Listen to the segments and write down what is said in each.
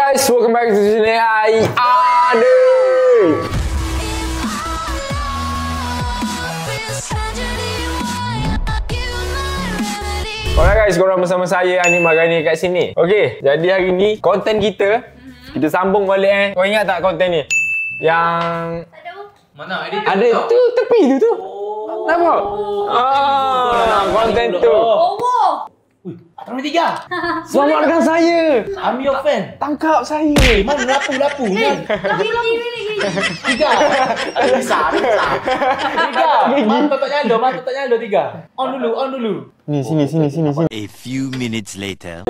guys, welcome back to sini. Hai Ade. Alright guys, korang bersama saya Ani Magani kat sini. Okey, jadi hari ni konten kita sambung balik Kau ingat tak konten ni? Yang mana edit? ada tu tepi tu. Nampak? Konten tu. Atau 3. Selamatkan saya. I'm your fan. Tangkap saya. Mana lapu-lapu ni? 3. Bisa. 3. Mantap tak nyala 3. On dulu. Ni sini. A few minutes later.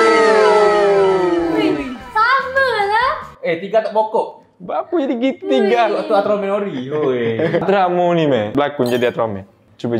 Sama lah. 3 tak pokok. Apa jadi kita tiga? Tu Atromen Ori. Oi. Atramu ni meh. Berlakon jadi Atramen. Cuba.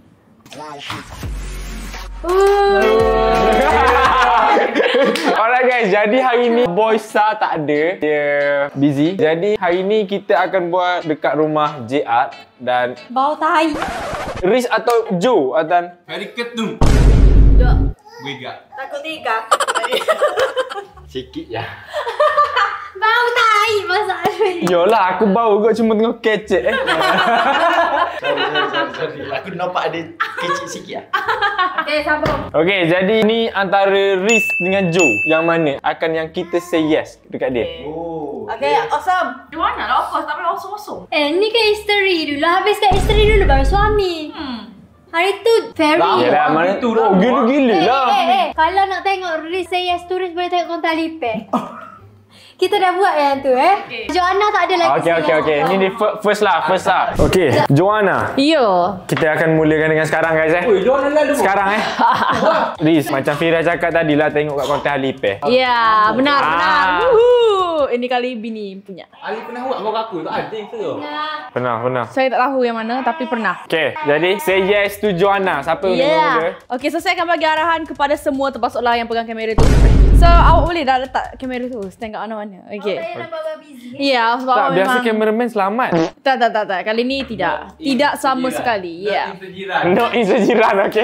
Alright guys, jadi hari ni Boy Sa tak ada. Dia busy. Jadi hari ni kita akan buat dekat rumah JR dan Bau tai. Riz atau Joe Atan. Very ketum. Dua. Gue gak. Takut 3. Sikit je. Bau tai masalah. Yolah, aku bau kot cuma tengok kecek Sorry. Aku nampak ada kecil sikit lah. Okay, sambung. Okay, jadi ni antara Riz dengan Joe. Yang mana akan yang kita say yes dekat dia? Oh. Okay, awesome. Di mana lah, of course. Tapi kosong-kosong. Ni kan isteri dulu. Habiskan isteri dulu baru suami. Hari tu Ferry. Yalah, mana tu dah. Gila-gila lah. Kalau nak tengok Riz say yes to Riz boleh tengok konten Alipay. Kita dah buat yang tu Okay. Joanna tak ada lagi. Okay. Ni first lah. Okay, Joanna. Yo. Kita akan mulakan dengan sekarang guys Oi, Joanna lalu. Sekarang Riz, macam Fira cakap tadi lah, tengok kat konten Alipay. Ya, benar. Wuhu. Ini kali bini punya. Ali pernah buat bawa aku tak ada ke? Pernah. Saya tak tahu yang mana tapi pernah. Okay, jadi say yes to Joanna. Siapa yang mula? Okay, so saya akan bagi arahan kepada semua termasuklah yang pegang kamera tu. So, awak boleh dah letak kamera tu stand kat mana-mana. Okay. Ya, sebab Tak, awak biasa memang... cameraman selamat. Tak. Kali ni tidak. Tidak sama sekali. Ya. No insejiran, okay.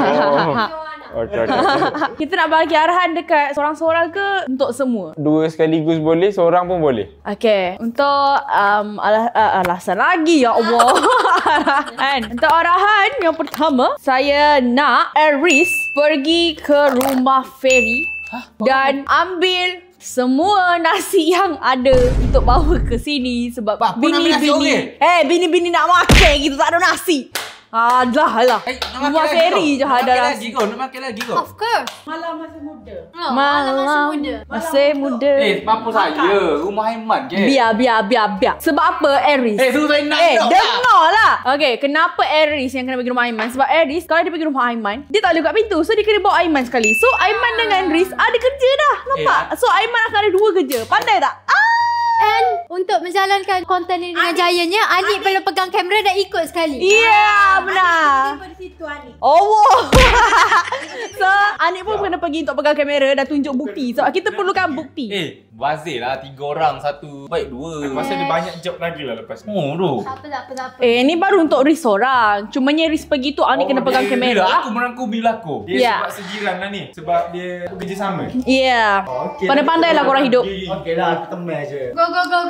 Okay. Kita nak bagi arahan dekat seorang-seorang ke untuk semua? Dua sekaligus boleh, seorang pun boleh. Okay, untuk alasan lagi ya Allah. Kan? Untuk arahan yang pertama, saya nak Riz pergi ke rumah Ferry dan ambil semua nasi yang ada untuk bawa ke sini sebab bini-bini nak makan gitu, tak ada nasi. Alah. Rumah Ferry je ada nasi. Nak makan lagi kau. Of course. Malam masih muda. Malam masih muda. Apa saya? Rumah Aiman ke? Biar. Sebab apa Riz? Suruh saya nak dengar lah. Okay, kenapa Riz yang kena pergi rumah Aiman? Sebab Riz, kalau dia pergi rumah Aiman, dia tak boleh buka pintu. So, dia kena bawa Aiman sekali. So, Aiman dengan Riz ada kerja dah. Nampak? So, Aiman akan ada 2 kerja. Pandai tak? And untuk menjalankan konten ini dengan jayanya, Anik perlu pegang kamera dan ikut sekali. Ya, benar. Oh. So, Anik pun kena pergi untuk pegang kamera dan tunjuk bukti. So, kita perlukan bukti. Bazir lah 3 orang, 1 baik 2. Aku rasa ada banyak job lagi lah lepas ni. Tak apa. Ni baru untuk Riz seorang. Cumanya Riz pergi tu, Anik kena pegang kamera lah. Aku merangkul bila aku. Dia sebab sejiran lah ni. Sebab dia bekerja sama. Ya. Pandai-pandai lah korang hidup. Okey lah, aku teman je. Go.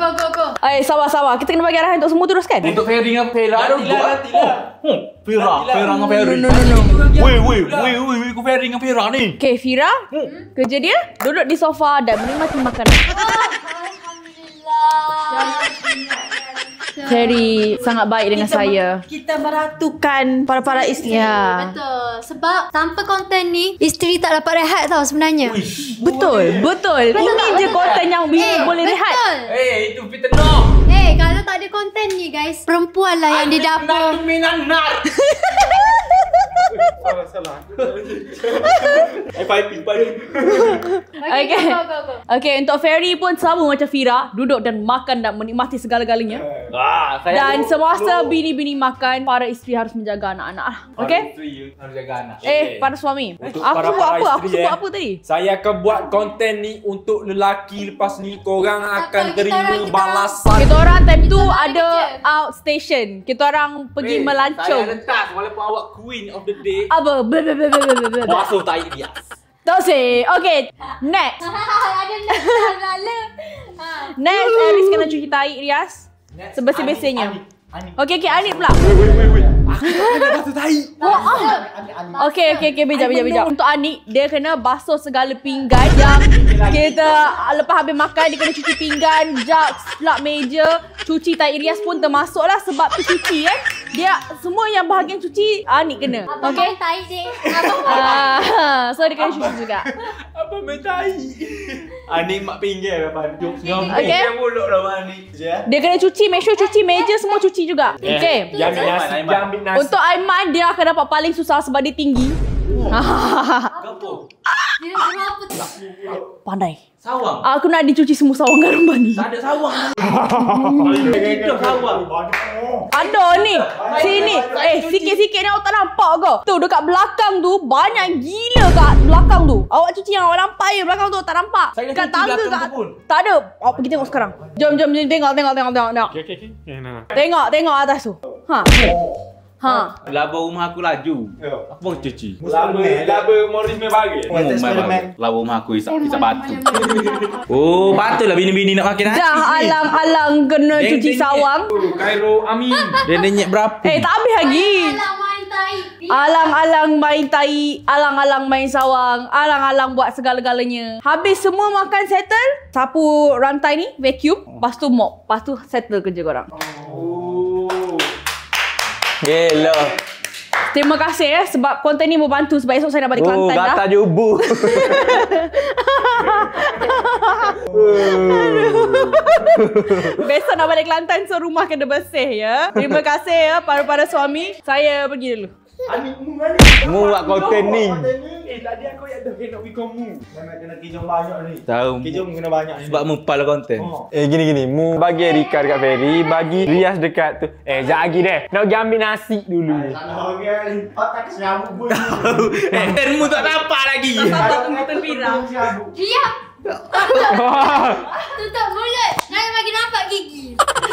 Sabar. Kita kena bagi arahan untuk semua terus kan? Untuk Ferry dengan Fira. Nantilah. Fira dengan Ferry. No. Weh, aku Ferry dengan Fira ni. Okay, Fira, kerja dia duduk di sofa dan menikmati makanan. Ferry sangat baik dengan saya. Kita meratukan para isteri. Ya. Betul. Sebab tanpa konten ni, isteri tak dapat rehat tau sebenarnya. Betul. Ini je konten yang boleh rehat. Itu fitnah. Kalau tak ada konten ni guys, perempuan lah yang di dapur. Salah. FIP. Okay, untuk Ferry pun sama macam Fira, duduk dan makan dan menikmati segala-galanya. Dan semasa bini-bini makan, para isteri harus menjaga anak-anak. Okay? Harus jaga anak. Para suami. Untuk Aku para buat apa? Aku isteri, sebut apa tadi? Saya akan buat konten ni untuk lelaki. Lepas ni korang akan terima balasan. Kita orang time tu ada outstation. Kita orang pergi melancong. Saya rentas walaupun awak queen of the day. Apa? Basuh tahi dia. Tak sih. Okay, next. Ada nak Next, Aris kena cuci tahi, Rias. Sebesar-besarnya. Okey, Anik pula. Okey, bijak. Untuk Anik, dia kena basuh segala pinggan yang kita lepas habis makan, dia kena cuci pinggan, jug, lap meja, cuci tahi Rias pun termasuk lah sebab tu cuci kan. Dia semua yang bahagian cuci Anik kena. Abang main tahi dek. So dia kena cuci juga. Apa main tahi? Anik mak pinggir apa? Okey. Mulut lah Anik. Dia kena cuci, make sure cuci meja semua cuci juga. Okey. Dia ambil nasi. Untuk Aiman, dia akan dapat paling susah sebab dia tinggi. Dia suruh apa tu? Pandai. Sawang. Aku nak dicuci semua sawang garam ni. Tak ada sawang. Itu sawang. Ada ni. Sini. Sikit-sikit ni awak tak nampak ke? Tu dekat belakang tu banyak gila kat belakang tu. Awak cuci yang awak nampak je belakang tu tak nampak. Saya dah Kat cuci tangga belakang kat tu pun. tak ada. Awak pergi tengok sekarang. Jom tengok. Tengok atas tu. Laba rumah aku laju. Aku pun cuci. Laba Morris main bagi. Laba rumah aku isap batu. Oh, patutlah bini-bini nak makin hati. Dah alang-alang kena cuci sawang. Cairo Amin. Dia nenyek berapa? Tak habis lagi. Alang main tahi. Alang-alang main tahi, alang-alang main sawang, alang-alang buat segala-galanya. Habis semua makan settle, sapu rantai ni, vacuum, lepas tu mop. Lepas tu settle kerja korang. Gila. Terima kasih sebab konten ni membantu sebab esok saya nak balik Kelantan dah. Gatal jubu. Besok nak balik Kelantan so rumah kena bersih ya. Terima kasih ya para suami. Saya pergi dulu. Mu buat konten ni. Tadi aku yang dah kena pergi kamu. Kena kijong banyak ni. Tahu. Kijong kena banyak ni. Sebab mu pala konten. Gini. Mu bagi Erika dekat Ferry, bagi Rias dekat tu. Sekejap lagi deh. Nak pergi ambil nasi dulu. Otak senyamuk pun. Mu tak nampak lagi. Tak tunggu terpirang. Diam. Tutup mulut. Jangan bagi nampak gigi.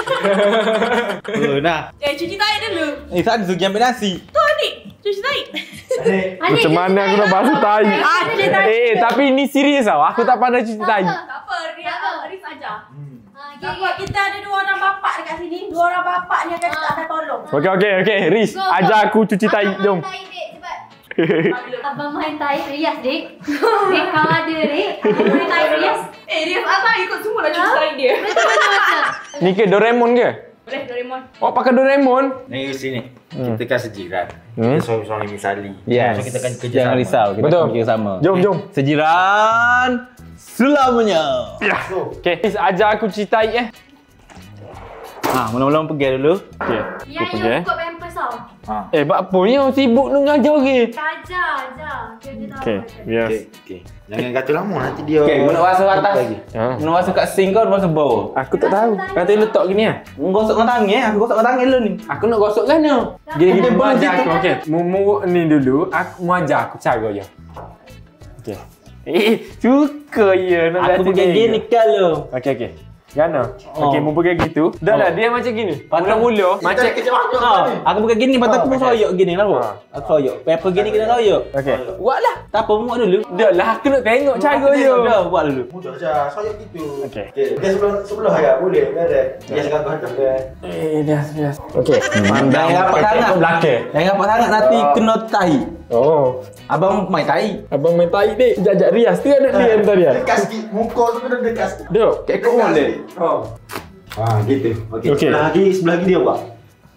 Nah. Cuci tahi dulu. Sana Sugi ambil nasi. Tu Adik, cuci tahi. Macam mana aku nak basuh tahi? Tapi ni serius tau. Aku tak pandai cuci tahi. Tak apa, Riz ajar. Kita ada 2 orang bapak dekat sini. 2 orang bapak ni akan tolong. Okey. Riz, ajar aku cuci tahi. Jom. Tahi dek cepat. Abang main tahi Rias dek. Dek kau ada dek. Abang main tahi Rias. Riz asal ikut semua nak cuci tahi dia. Betul. Ni ke Doraemon ke? Boleh, Doraemon. Oh, pakai Doraemon. Ni sini. Kita kan sejiran. Kita suami misali. Yes. So kita kan kerja Jangan sama. risau, kita Betul. kerja sama. Jom. Sejiran selamanya. Okey, Riz ajar aku cuci tahi Mula-mula pergi dulu. Okey. Yang pergi, yang buka pampers tau. Buat apa ni orang sibuk nak ngajar ke? Ajar. Dia tahu. Okey, yes. Okey. Jangan kata lama nanti dia. Okey, mu nak basuh atas. Ha. Mu nak basuh kat sink kau, basuh bawah. Aku tak tahu. Kata letak gini Mu gosok dengan tangan aku gosok dengan tangan dulu ni. Aku nak gosok kan ni. Gini Dia mu boleh ajar gitu. aku. Okey. Mu ni dulu, aku mu ajar aku cara je. Okey. Suka je nak Aku pergi gini kalau. Okey. Gana. Okey, mu pergi gitu. Dah lah dia macam gini. Mula-mula macam Aku pergi gini, patut aku pun soyok gini lah. Aku soyok. Paper gini kena soyok. okey. Buatlah. Tak apa, mu buat dulu. Dah lah aku nak tengok cara je. Dah, buat dulu. Mudah saja. Soyok gitu. Okey. Dia sebelah ya, boleh. Ada. Dia sekarang kau ada. Dah. Okey. Pandang Jangan rapat sangat. belakang. Jangan rapat sangat nanti kena tahi. Oh. Abang main tahi. Abang main tahi dek. Jajak Rias tu ada dia tadi ya. Dekat sikit. Muka tu kena dekat sikit. Duk, kekok boleh. Gitu. Okey. Okey. Sebelah lagi dia buat.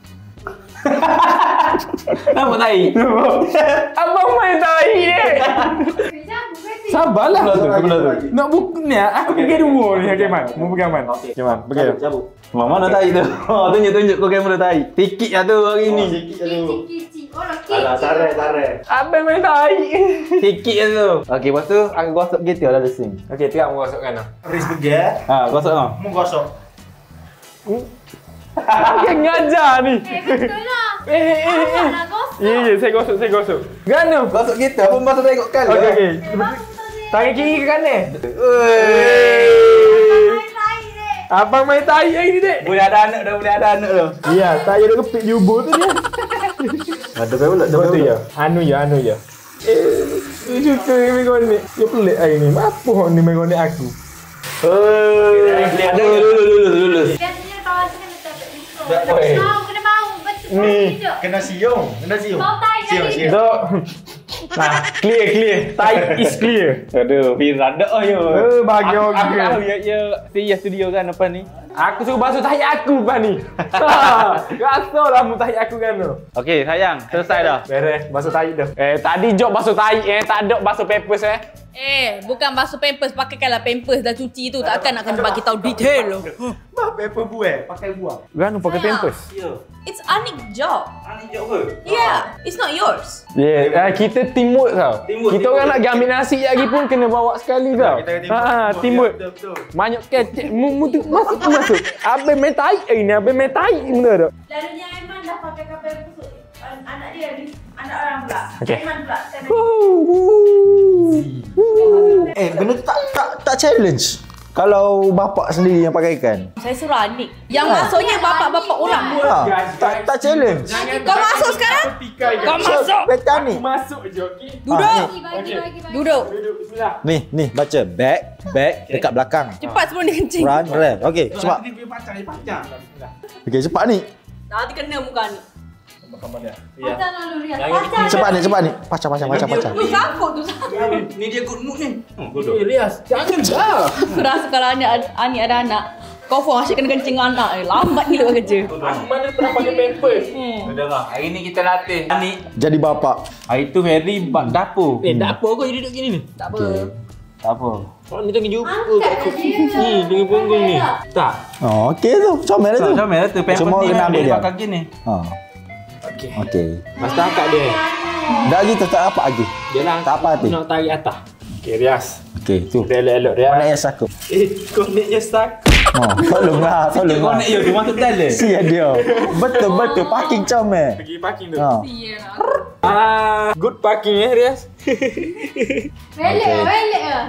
Nampak tahi? Abang main tahi dek. Sabarlah. Sebelah tu. Nak buku ni aku pergi dua ni okey man. Mu pergi man. Okey man, pergi. Cabut. Mana tahi tu? Tunjuk kau kamera tahi. Tikit lah tu hari ni. Sikit je dulu. Kicik. Orang Alah, tarik. Abang main tahi. Tikit je tu. Okey, lepas tu aku gosok gitu lah ada sink. Okey, tengok mu gosokkan ah. Riz pergi Gosok kau. Mu gosok. Dia ngajar ni. betul lah. Nak gosok. Ya, saya gosok. Gana. Gosok gitu, apa masa tengok kali. Okey. Tangan kiri ke kanan? Main tahi dek. Abang main tahi hari ni dek. Boleh ada anak dah. Ya, tahi ada kepit jubur tu dia. Ada kau pula tu ya. Anu ya. Dia suka main konek. Dia pelik hari ni. Apa ni main konek aku? Dulu. Biasanya kawan saya letak kat situ. Weh. Mau, kena bau. Betul. Ni. Betul. Kena siung. Bau tai tadi. Dok. Nah, clear. Tai is clear. Aduh, Fira dak yo. Bahagia Aku juga. tahu ya Sia studio kan apa ni. Aku suruh basuh tahi aku lepas ni. Gasallah mu tahi aku kan tu. Okey, sayang, selesai dah. Beres, basuh tahi dah. Tadi job basuh tahi tak ada basuh papers Bukan basuh pampers, pakaikanlah pampers dah cuci tu. Takkan nak kena bagi tahu detail loh. Bah, paper buah, pakai buah. Kan pakai Sayang. pampers. Ya. It's Anik job. Ani jawab ke? Yeah, it's not yours. Kita teamwork tau. Teamwork, Kita orang nak ambil nasi lagi pun kena bawa sekali tau. Kita kena Teamwork. Betul. Banyak kecek mu tu masuk. Abang main tai ni, abang main tai benda dak. Lalunya Aiman dah pakai kapal busuk. Anak dia ni, anak orang pula. Okey. Aiman pula. Benda tu tak challenge. Kalau bapak sendiri yang pakaikan. Saya suruh Anik. Yang masuknya bapak-bapak orang. Tak challenge. Kau masuk sekarang? Kau masuk. Pekan ni. Masuk je okey. Duduk. Bagi. Duduk. Duduk bismillah. Ni baca back dekat belakang. Cepat sebelum dia kencing. Run run. Okey, cepat. Dia punya panjang. Okey, cepat ni. Nanti kena muka Anik. Pasal lalu Rias. Pasal. Cepat ni. Pacah. Tu sangkut tu sangkut. Ni dia good mood ni. Rias, jangan dah. Aku rasa kalau Anik ada anak, kau pun asyik kena kencing anak. Lambat gila buat kerja. Aku mana pernah pakai pampers. Dengar, hari ni kita latih. Ni Jadi bapak. hari tu Ferry bak dapur. Tak apa kau jadi duduk gini ni. Tak apa. Tak apa. Kau ni tengah jumpa Angkat dia. Ni dengan punggung ni. Tak. Oh, okey tu. Comel tu. Macam mana tu pampers Semua ni kena ambil dia. pakai gini. Ha. Okey. Okey. Mas tak akak dia. Dah gitu tak apa lagi. Dia lah. Tak apa hati. Nak tarik atas. Okey Rias. Okey, tu. Dia elok Rias. Mana yang aku? Kau ni je stuck. Tolonglah. Konek yo dia masuk dalam. Sia dia. Betul. Parking comel. Pergi parking tu. Ha. Good parking Rias. Welek ah.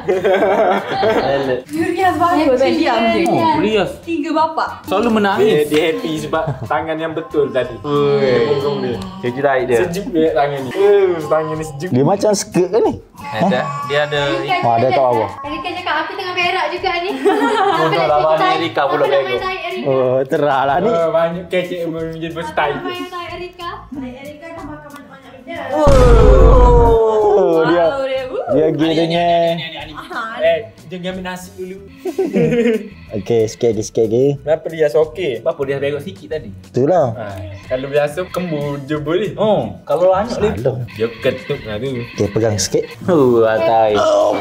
Rias bagus kan diam je. Rias. 3 bapak. Selalu menangis. Dia happy sebab tangan yang betul tadi. Punggung dia. Kita tarik dia. Sejuk dia tangan ni. Tangan ni sejuk. Dia macam skirt ke ni? Dia ada Wah, dia tahu apa? Erika cakap aku tengah berak juga ni. Bodoh lah mana Erika pula Aku nak bego. main tarik Erika. Oh, terahlah ni. Banyak kecek menjadi berstyle. Aku main tarik Erika. Erika dah makan banyak benda. Oh, dia Malu dia. dia gilanya. Jangan ambil nasi dulu. Okey, sikit lagi. Kenapa Rias okey? Apa dia bego sikit tadi? Itulah. Kalau biasa kembur je boleh. Oh, kalau banyak ni. Salah. Dia ketuk lah tu. Okey, pegang sikit. Atai.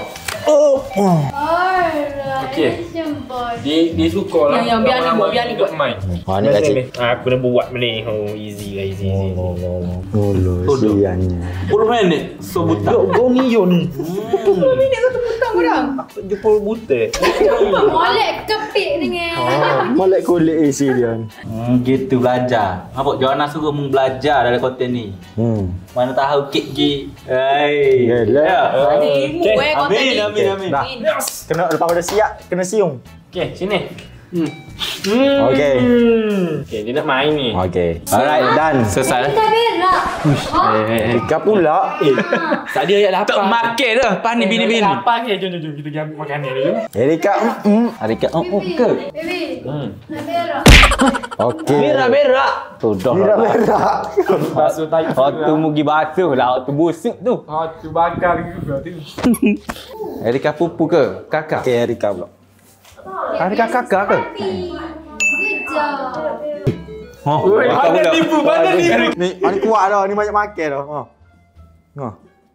Okey. Jempol. Dia suka lah. Yang biar ni buat, biar ni buat. Main. Ha, ni kacik. Aku dah buat ni. Oh, easy lah, easy. Oh, siannya. 10 minit sebutan. Kau ni yo ni. 10 minit satu petang orang. Jepul buta. Molek kepik dengan. Molek kulit isi dia ni. Gitu belajar. Nampak Joanna suruh mung belajar dalam konten ni. Mana tahu kek gi. Hai. Yalah. Ada ilmu konten ni. Amin. Dah. Kena lepas dah siap, kena siung. Okey, sini. Okey. Okey, dia nak main ni. Okey. Alright, done. Selesai. Kita berak. Ika pula. Tadi ayat lapar. Tak makan dah. Pas ni bini-bini. Lapar ke? Jom. Kita pergi ambil makanan dulu. Erika. Arika ke? Baby. Nak berak. Okey. Berak. Tu dah. Berak. Basuh tahi. Waktu mugi basuh lah. Waktu busuk tu. Tu bakar juga tu. Erika pupu ke? Kakak? Okey, Erika pula. Erika kakak ke? Kejap. Mana tipu? Ni kuat dah, ni banyak makan dah. Ha.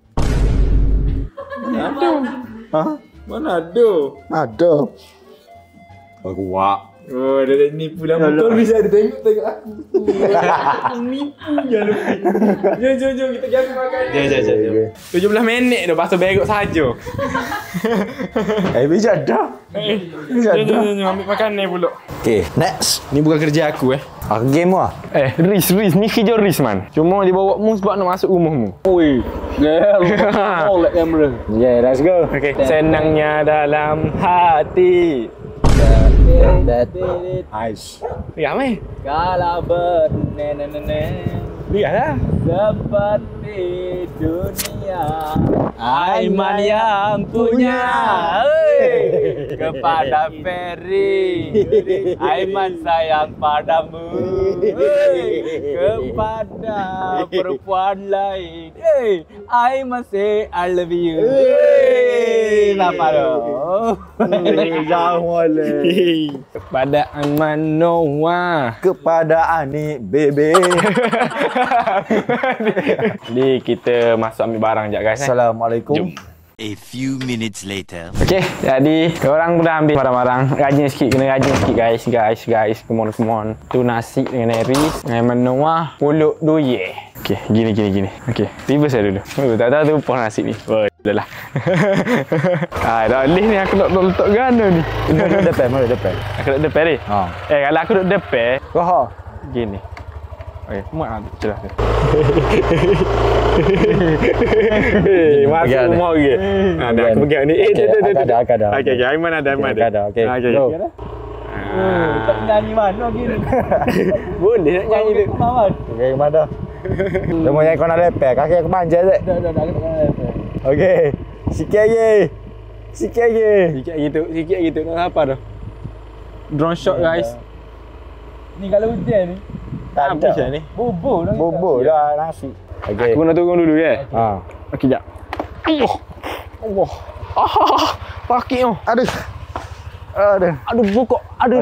Ha? Mana ada? Ada. Oh, kuat. Oh, dia nipu dah. Kau bisa ada tengok aku. Nipu je lebih. Jom kita pergi makan. Jom. 17 minit dah basuh begok saja. Bijak dah. Jom ambil makanan pula. Okey, next. Ni bukan kerja aku Game lah. Riz ni kerja Riz man. Cuma dia bawa mu sebab nak masuk rumahmu. Oi. Girl. Oleh kamera. Yeah, let's go. Okey, senangnya dalam hati. Aish. Lihat mai. Kalau bernenenenen Lihatlah. seperti dunia Aiman yang punya. Hey. kepada Ferry, Aiman sayang padamu. Kepada perempuan lain, Aiman say I love you. Kenapa dong? Jangan boleh. Kepada Aiman Noah. Kepada Ani Bebe. Ni kita masuk ambil barang sekejap guys. Assalamualaikum. Jom. A few minutes later. Okey, jadi korang dah ambil barang-barang. Rajin sikit, kena rajin sikit guys. Come on. Tu nasi dengan Aries, dengan Noah, pulut doye. Okey, gini. Okey, reverse saya dulu. Tak tahu tu pun nasi ni. Oh, dah lah. Dah leh ni aku nak letak gana ni. Mana depan? Aku nak depan ni. Ha. Kalau aku duduk depan, Kau gini. Okey, mak nak celah tu. Masuk rumah ke? Ada aku pegang ni. Ada. Okey, Aiman ada. Okey. Go. Tak nyanyi mana gini? Boleh nak nyanyi tu. Okey, mana? Semua yang kau nak lepek, kaki aku panjang tak? Dah, aku tak kena lepek. Okey. Sikit lagi. Sikit gitu. Nak apa dah? Drone shot guys. Ni kalau hujan ni, Tak Apa ada. ni? bubur dah. Bubur dah nasi. Okey. Aku nak turun dulu ya. Ha. Okey, jap. Allah. Pakik tu. Aduh. Aduh, bukok. Aduh.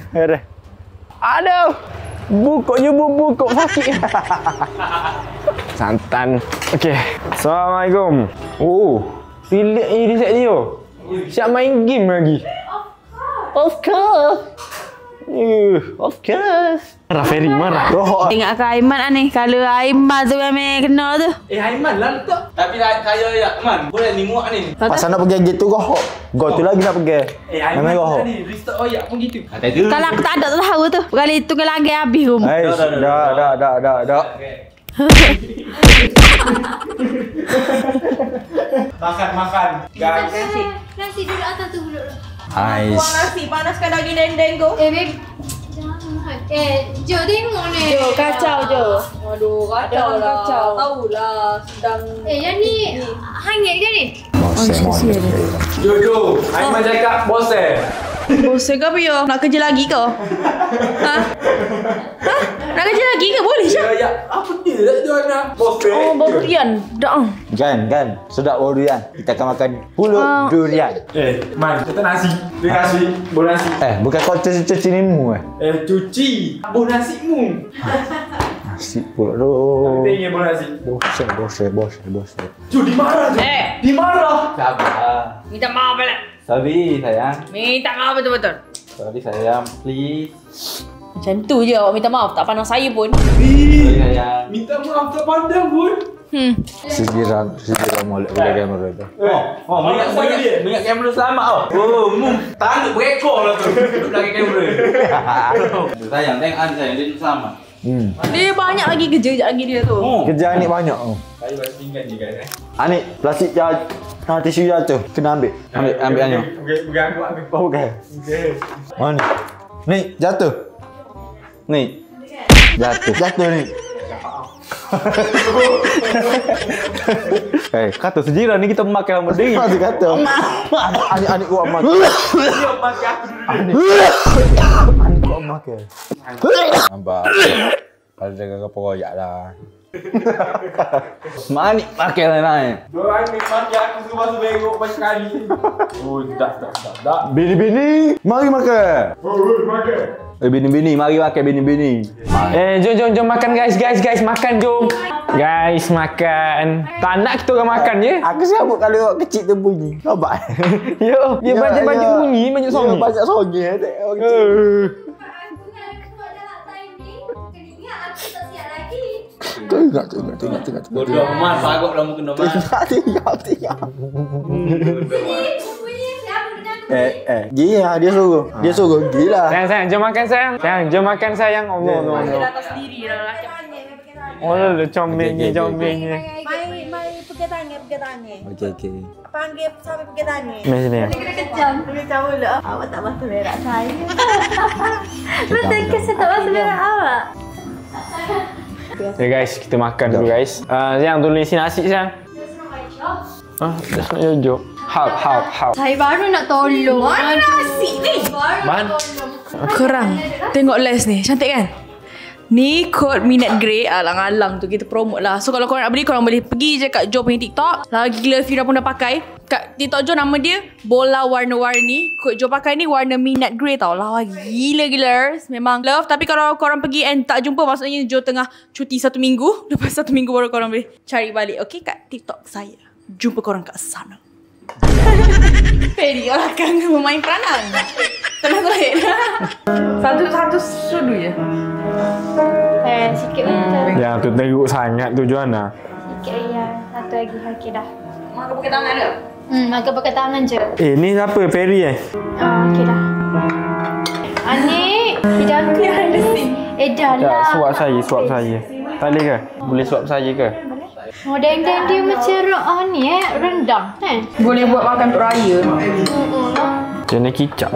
Aduh. Bukok sakit. Santan. Okey. Assalamualaikum. Oh. Pilih ni set dia. Siap main game lagi. Of course. Marah Ferry, marah. Tengok ke Aiman ni. Kalau Aiman tu memang kena tu. Aiman lah letak. Tapi saya ya, Man. Boleh ni muak ni. Pasal nak pergi gitu kau. Kau tu lagi nak pergi. Aiman lah ni. Restart oyak pun gitu. Kalau aku tak ada tu tahu tu. Kali tunggu lagi habis rumah. Dah. Makan. Guys. Nasi duduk atas tu dulu. Ais. Buang nasi, panaskan daging dendeng kau. Babe. Jo tengok ni. Jo, kacau Jo. Aduh, kacau lah. Tahulah sedang. Yang ni hangit ke ni? Jo. Aiman cakap bos Bosan ke apa ya? Nak kerja lagi ke? Ha? Nak kerja lagi ke? Boleh je. Ya, apa dia tak jual nak? Bos Oh, bau durian. Dah. Kan. Sedap bau durian. Kita akan makan pulut durian. Man, kita nasi. Nasi, bol nasi. Bukan kau cuci nimu Cuci. Bol nasimu. Nasi pulut tu. Tengok bol nasi. Bos. Ju, dimarah je. Dimarah. Sabar. Minta maaf lah. Sorry sayang. Minta maaf betul-betul. Sorry sayang. Please. Macam tu je awak minta maaf. Tak pandang saya pun. Sorry sayang. Minta maaf tak pandang pun. Sejiran molek pada kamera tu. Minyak kamera selamat tau. Tanduk berekor lah tu. Duduk belakang kamera. Sayang, tengok sayang, dia selamat. Dia banyak lagi kerja sekejap lagi dia tu. Kerja Anik banyak tu. Saya baru tinggal je guys. Anik, plastik tisu jatuh. Kena ambil. Ambil Anik. Bukan aku ambil. Oh, bukan. Mana ni? Ni, jatuh. Ni. Jatuh ni. Kata sejiran ni kita makan sama diri. Masih kata. Anik kuat makan. Dia makan aku dulu. Anik kuat makan. Nampak. Kalau jaga apa royak dah. Mak ni pakai lain. Diorang ni mati aku suruh masuk bengok banyak kali. Oh, tak. Bini-bini, mari makan. Makan. Bini-bini, mari makan bini-bini. Jom makan guys, makan jom. Guys, makan. Tak nak kita orang makan je. Aku sambut kalau kecil tu bunyi. Nampak? Yo, dia banyak bunyi, banyak songi. Banyak songi. Tengok. Bodoh amat, pagok lah muka nama. Tengok. Gila dia suruh. Gila. Sayang, jom makan sayang. Jom makan sayang. Allah. Datang sendiri dah lelaki. Oh, comelnya. Mari pergi tanya. Okey. Panggil sampai pergi tanya. Mari sini. Kena kejam. Pergi tahu lah. Awak tak basuh berak saya. Betul ke saya tak masuk berak awak? Ya guys, kita makan dulu guys. Sayang tulis nasi sayang. Dah nak jojo. Help. Saya baru nak tolong. Mana nasi ni? Baru Man. nak tolong. Korang tengok Les ni. Cantik kan? Ni kod minat grey. Alang-alang tu kita promote lah. So kalau korang nak beli, korang boleh pergi je kat Jo punya TikTok. Lagi gila Fira pun dah pakai. Kat TikTok Jo nama dia bola warna-warni. Kod Jo pakai ni warna minat grey tau. Lawa gila-gila. Memang love. Tapi kalau korang pergi and tak jumpa, maksudnya Jo tengah cuti 1 minggu. Lepas 1 minggu baru korang boleh cari balik. Okay, kat TikTok saya. Jumpa korang kat sana. Ferry orang kan bermain peranan. Tenang terhid. Satu sudu je. Sikit betul. Yang tu teruk sangat tu Joanna. Sikit ya. Satu lagi. Okey dah. Mak pakai tangan ke? Agak pakai tangan je. Ni siapa? Ferry Okey dah. Anik, tidak aku yang ada sini. Dah Tak, lah. suap saya. Tak boleh ke? Boleh suap saya ke? Deng-deng dia macam rendang. Boleh buat makan untuk raya. Jenis kicap.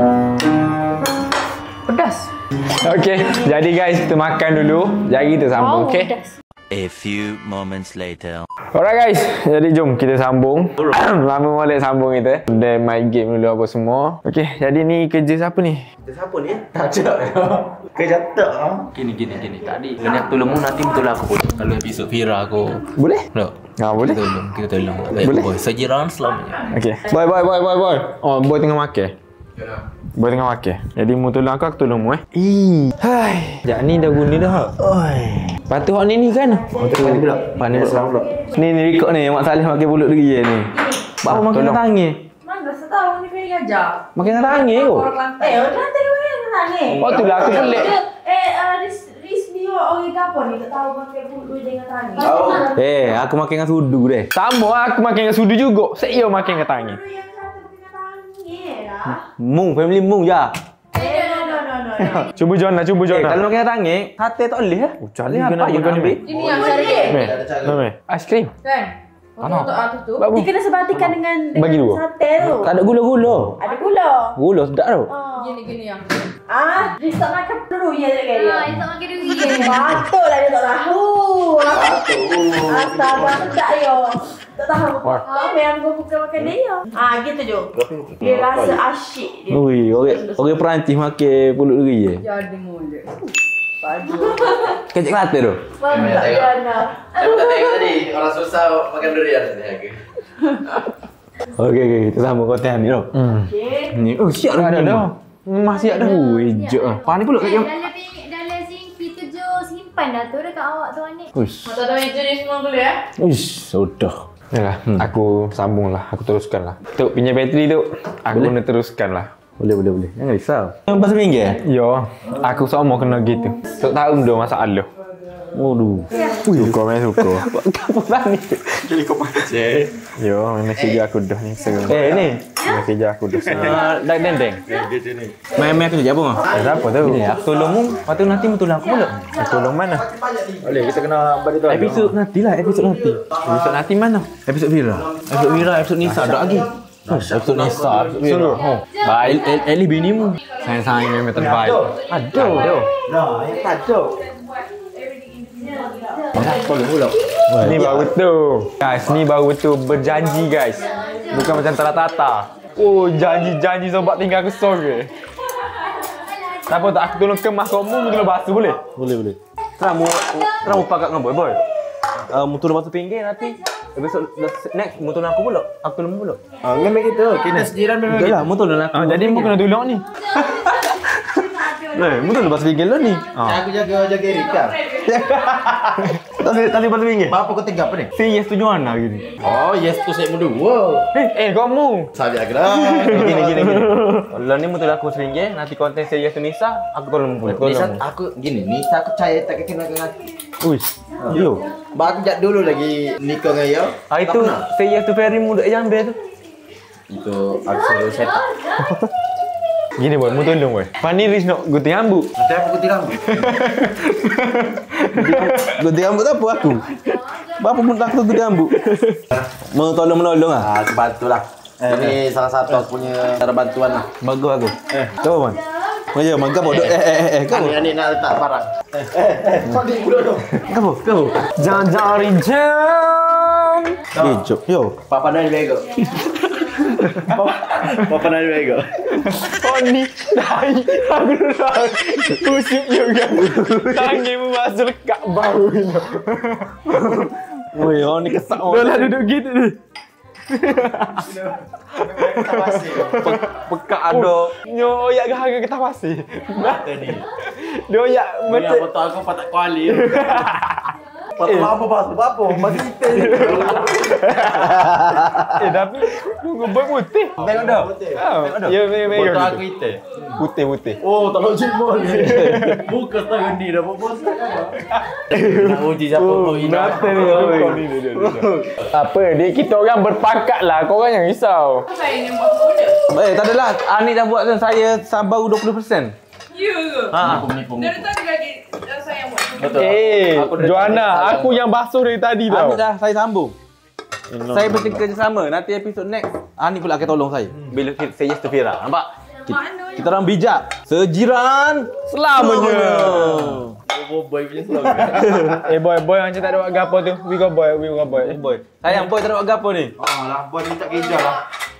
Pedas. Okay, jadi guys, kita makan dulu. Jadi kita sambung, okay? A few moments later. Alright guys, jadi jom kita sambung. Lama balik sambung kita. Then main game dulu apa semua. Okay, jadi ni kerja siapa ni? Kerja siapa ni? Tak ada. Kerja tak. Gini. Tadi kalau nak tolongmu nanti betul aku boleh. Kalau episod Fira aku. Boleh? No. Boleh? Kita tolong. Boleh? Boy, sejiran selamanya. Okay. Boy. Oh, boy tengah makan. Boy tengah makan. Jadi mu tolong aku tolong mu Hai. Sekejap ni dah guna dah. Oi. Lepas tu hak ni kan? Pandai pula. Pandai pula. Ni rekod ni Mak Saleh makan pulut duri ni. Apa makan dengan tangan? Mana setahun ni Ferry ajar. Makan dengan tangan kot. Orang lantai makan tangan. Oh tu lah aku pelik. Riz ni orang kapon ni tak tahu pakai pulut dengan tangan. Aku makan dengan sudu deh. Sama aku makan dengan sudu juga. Saya makan dengan tangan. Yang satu dengan tangan lah. Mu, family mu ya. No. Cuba John. Kalau makan tangan, sate tak boleh. Cari apa yang kau ambil? Ini yang cara dia. Aiskrim. Kan? Untuk atas tu. Bagus. Dia kena sebatikan dengan Bagi dua. sate tu. Tak ada gula-gula. Ada gula. Gula sedap tau. Gini yang. Dia tak makan peluru ya dekat dia. Dia tak makan duri. Patutlah dia tak tahu. Astaga, sedap yo. Tak tahu. Apa yang kau bukan makan dia? Gitu je. Dia rasa asyik dia. Ui, orang Perancis makan pulut duri je. Jadi mulut. Padu. Kecik Kelantan tu. Mantap Diana. Aku tak tengok tadi orang susah makan durian tadi aku. Okey, kita sambung konten ni tu. Ni, siap dah ada. Masih ada. Ui, je. Pani pula kat yang. Dalam sini kita je simpan dah tu dekat awak tu Anik. Uish. Mata tahu itu ni semua boleh ya? Uish, sudah. Yalah, aku sambung lah. Aku teruskan lah. Tuk, pinjam bateri tu. Aku nak teruskan lah. Boleh. Jangan risau. Yang pasal pinggir? Yo, aku sama kena gitu. Tak tahu dah masalah. Waduh. Suka main suka. Apa lah ni? Jadi kau pakai. Yo, memang kerja aku dah ni. Ni. Memang kerja aku dah. Dah dendeng. Main aku kerja apa? Siapa tahu? Aku tolongmu. Lepas tu nanti tolong aku pula. Tolong mana? Boleh, kita kena balik tu. Episod nanti. Episod nanti mana? Episod Vira. Episod Nisa dah lagi. Episod Nisa. Suruh. Baik, Eli binimu. Sayang memang terbaik. Aduh. Nah, tak ada. Ni baru betul. Guys, ni baru betul berjanji guys. Bukan macam tata-tata. Oh, janji sobat tinggal aku sore. Siapa tak aku tolong kemas kamu tolong basuh boleh? Boleh. Terang pakat dengan boy. Mu tolong batu pinggir nanti. Episode next mu tolong aku pula. Aku tolong pula. Memang gitu. Kita sejiran memang gitu. Mu tolong aku. Jadi mu kena tolong ni. Mu tolong batu pinggir lo ni. Aku jaga Erika. Tadi batu pinggir. Apa kau tengah apa ni? Si yes tu Joanna gini. Oh, yes tu saya mudu. Wow. Kamu. Sabi agak. Gini. Kalau ni mu tolong aku pinggir, nanti konten saya tu Nisa, aku tolong pula. Nisa aku gini, Nisa aku percaya tak kena dengan aku. Uish. Yo. Ba aku jak dulu lagi nikah dengan dia. Itu saya tu Ferry muda jambe tu. Itu aku suruh set up. Gini boy, mu tolong boy. Pani Riz nak gunting rambut. Nanti aku gunting rambut. Gunting rambut apa aku? Bapa pun tak tahu gunting rambut. Mau menolong ah. Aku bantulah. Ini salah satu aku punya cara bantuan lah. Bagus aku. Kau man. Macam mana kau bodoh? Kau. Ani nak letak barang. Kau di dulu dong. Kau. Jangan jam. Jom. Yo. Papa dah bego. Papa nak juga. Oh ni Dahi aku dah pusing juga. Tanganmu masuk lekat bau ni. Woi, orang ni kesak orang. Dah lah duduk gitu ni. Pekak ada. Nyo oyak harga ketah pasir. Dia oyak macam Betul aku patah kuali. Patah apa? Masih kita ni. tapi tunggu boy putih. Tengok dah. Ya memang. Patah aku kita. Putih. Oh, tak nak cimol. Buka tangan ni dah bos. Nak uji siapa kau ini. Apa dia kita orang berpangkat lah. Kau orang yang risau. Saya ni buat order. Tak adalah. Ani dah buat kan saya baru 20%. Ya ke? Nipu. Dari tadi lagi saya buat. Joanna, aku yang basuh dari tadi tau. Ani dah saya sambung. Saya mesti kerjasama. Nanti episod next Ani pula akan tolong saya. Bila saya yes to Fira. Nampak? Kita orang bijak. Sejiran selamanya. Boy punya slogan. boy macam tak ada buat gapo tu. We go boy. Boy. Sayang boy tak ada buat gapo ni. Lah, boy minta kejar lah.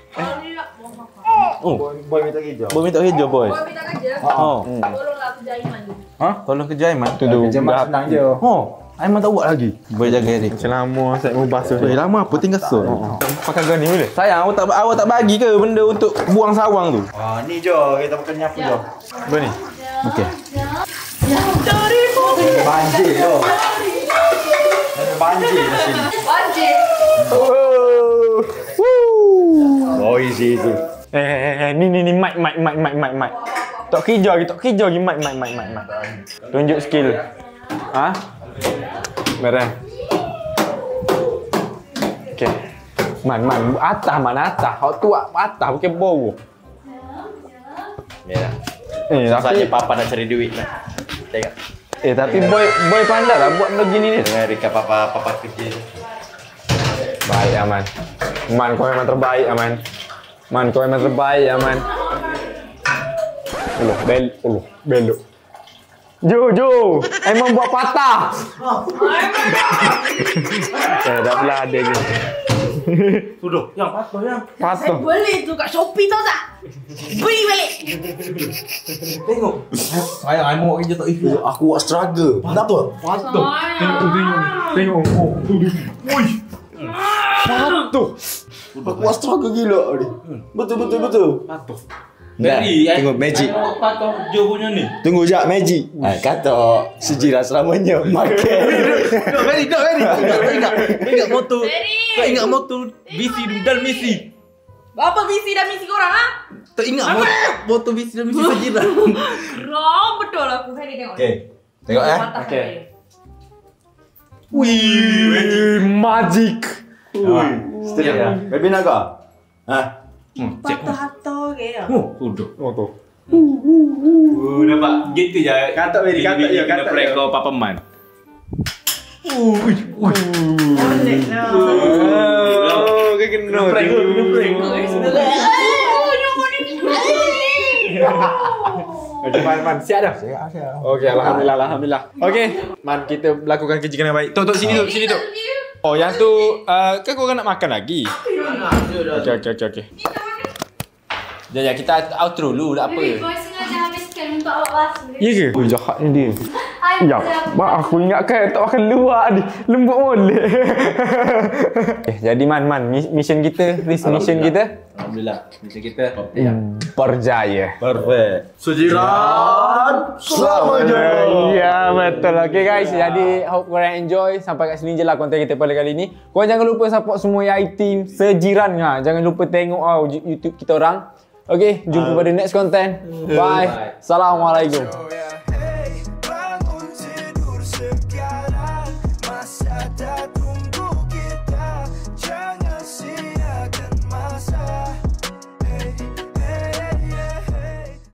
Boy minta kejar. Boy minta hijau boy. Boy minta kerja. Tolonglah kerja Aiman. Tolong kerja Aiman. Tu tu. Kerja senang je. Aiman tak buat lagi. Boy jaga Eric. Selama saya mau basuh. Lama apa tinggal sol. Pakai gani boleh? Sayang awak tak bagi ke benda untuk buang sawang tu? Ni je kita makan nyapu je. Apa ni? Okey. Banjir tu. Banjir di sini. Banjir. Oh, easy. Ni mic. Tok kerja lagi mic. Tunjuk skill. Merah. Okey. Man atas. Hak tu atas bukan bawah. Ya. Tapi papa nak cari duit lah. Tengok. tapi boy pandai lah buat benda gini ni. Dengan Rika papa kerja. Baik Aman. Man kau memang terbaik Aman. Belok. Jo. Aiman buat patah. Dah pula ada je. Sudah. Yang patah yang. Patah. Beli tu kat Shopee tau tak? Beli balik. Tengok. Sayang, I mau kerja tak itu. Aku buat struggle. Kenapa? Patah. Tengok. Ui. Patah. Aku buat struggle gila ni. Betul. Patah. Tengok magic. Patah je punya ni. Tunggu jap magic. Kata sejiran selamanya makan. Very. Ingat motor. Tak ingat motor visi dan misi. Apa visi dan misi korang ah? Tak ingat motor visi dan misi sejiran. Wrong betul aku. Hari tengok. Okey. Tengok Okey. Wih, magic. Seterusnya ya. Baby nak kau? Patah harta ke ya? Udah. Nampak gitu je. Kata prank kau Papa Man. Boleh lah. Kau kena Prank. Man, siap dah? Siap. Okey, alhamdulillah. Okey, Man, kita lakukan kerja yang baik. Tok, sini tu. Oh, yang tu kan korang nak makan lagi? Okey. Jangan kita outro dulu tak apa. Boy sengaja habiskan untuk awak basuh. Ya ke? Oh, jahat ni dia. Ya, mak aku ingatkan tak makan luar ni. Lembut molek. Jadi Man, mission kita, mission kita. Alhamdulillah. Mission kita Berjaya. Perfect. Sejiran selamanya. Ya, betul. Okay guys, jadi hope korang enjoy. Sampai kat sini je lah konten kita pada kali ni. Korang jangan lupa support semua AI team Sejiran. Jangan lupa tengok YouTube kita orang. Okay, jumpa pada next konten. Bye. Assalamualaikum.